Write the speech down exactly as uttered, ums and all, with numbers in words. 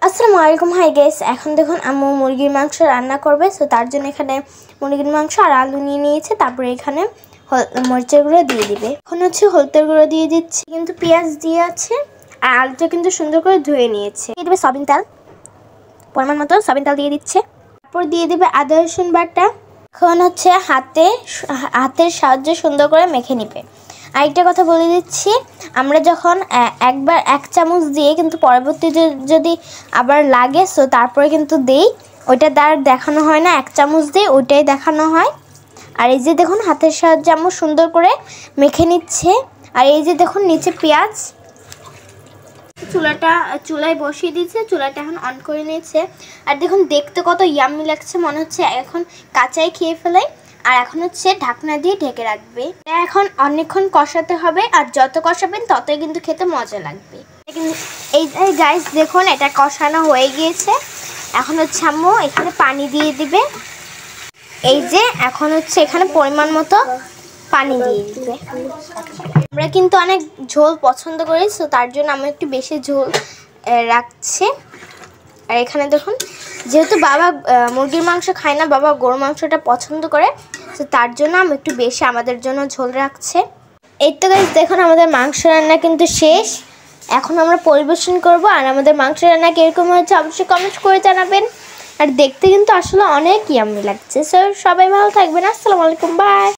আসসালামু আলাইকুম। Hi guys, এখন দেখুন আম্মু মুরগির মাংস রান্না করবে। সো তার জন্য এখানে মুরগির মাংস আর আলু নিয়ে নিয়েছে। তারপরে এখানে মরিচের গুঁড়ো দিয়ে দিবে। এখন হচ্ছে হলুদের গুঁড়ো দিয়ে দিচ্ছে, কিন্তু পেঁয়াজ দিয়ে আছে আর আলুটা কিন্তু সুন্দর করে ধুয়ে নিয়েছে। দিয়ে দেবে সয়াবিন তেল, পরিমাণ মতো সয়াবিন তেল দিয়ে দিচ্ছে। তারপর দিয়ে দেবে আদা রসুন বাটা। এখন হচ্ছে হাতে হাতের সাহায্যে সুন্দর করে মেখে নিবে। আরেকটা কথা বলে দিচ্ছি, আমরা যখন একবার এক চামচ দিয়ে কিন্তু পরবর্তীতে যদি আবার লাগে সো তারপরে কিন্তু দেই, ওইটা তার দেখানো হয় না, এক চামচ দিয়ে ওইটাই দেখানো হয়। আর এই যে দেখুন হাতের সাহায্যে আমরা সুন্দর করে মেখে নিচ্ছে। আর এই যে দেখুন নিচে পেঁয়াজ, চুলাটা চুলায় বসিয়ে দিয়েছে, চুলাটা এখন অন করে নিয়েছে। আর দেখুন দেখতে কত ইয়াম্মি লাগছে, মনে হচ্ছে এখন কাঁচাই খেয়ে ফেলাই। আর এখন হচ্ছে ঢাকনা দিয়ে ঢেকে রাখবে। এখন অনেকক্ষণ কষাতে হবে, আর যত কষাবেন ততই কিন্তু খেতে মজা লাগবে। এই গাইস দেখুন এটা কষানো হয়ে গিয়েছে। এখন হচ্ছে আম্মু এখানে পানি দিয়ে দিবে। এই যে এখন হচ্ছে এখানে পরিমাণ মতো পানি দিয়ে দিবে। আমরা কিন্তু অনেক ঝোল পছন্দ করি, সো তার জন্য আমি একটু বেশি ঝোল রাখছি। আর এখানে দেখুন যেহেতু বাবা মুরগির মাংস খায় না, বাবা গরু মাংসটা পছন্দ করে, তো তার জন্য আমি একটু বেশি আমাদের জন্য ঝোল রাখছে। এই তো গাইস দেখুন আমাদের মাংস রান্না কিন্তু শেষ। এখন আমরা পরিবেশন করব। আর আমাদের মাংস রান্না কীরকম হয়েছে অবশ্যই কমেন্ট করে জানাবেন। আর দেখতে কিন্তু আসলে অনেক ইয়াম্মি লাগছে। সো সবাই ভালো থাকবেন। আসসালামু আলাইকুম, বাই।